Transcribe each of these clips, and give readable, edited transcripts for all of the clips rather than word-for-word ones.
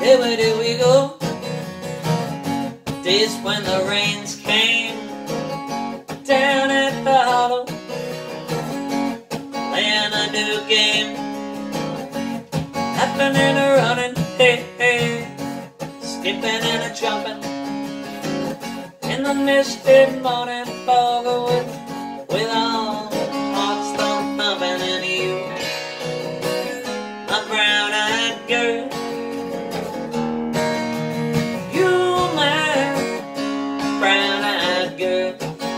where did we go? Days when the rains came down at the hollow, playing a new game, laughing and a running, hey, hey, skipping and a jumping in the misty morning fog with all hearts thumping and you, my brown-eyed girl. Brown-eyed girl,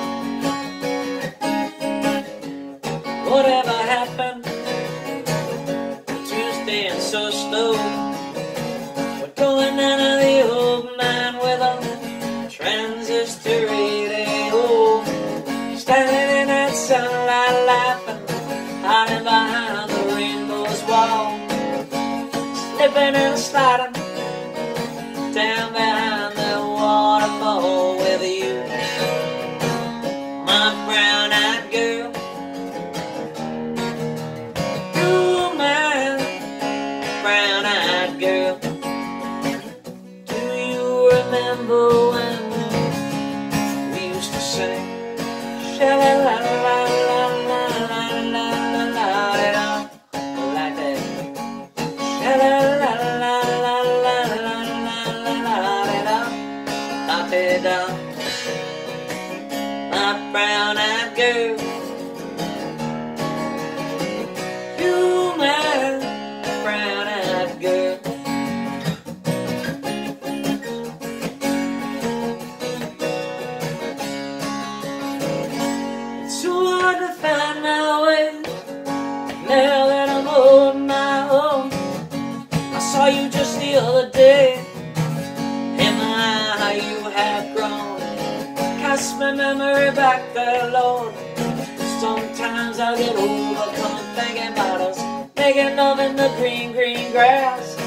whatever happened Tuesday and so slow? We're going down to the old man with a transistor radio, standing in that sunlight laughing, hiding behind the rainbow's wall, slipping and sliding down behind the waterfall with you, my brown-eyed girl. You, my brown-eyed girl. Do you remember when we used to sing sha-la-la-la-la-la-la-la-la-la-la-la, like that? Sha-la-la-la-la-la-la-la-la-la-la, my brown-eyed girl. You, my brown-eyed girl. It's so hard to find my way now that I'm holding my own. I saw you just the other day. Hey, my, how you have grown. Cast my memory back there, Lord. Sometimes I get overcome thinking about us making love in the green, green grass.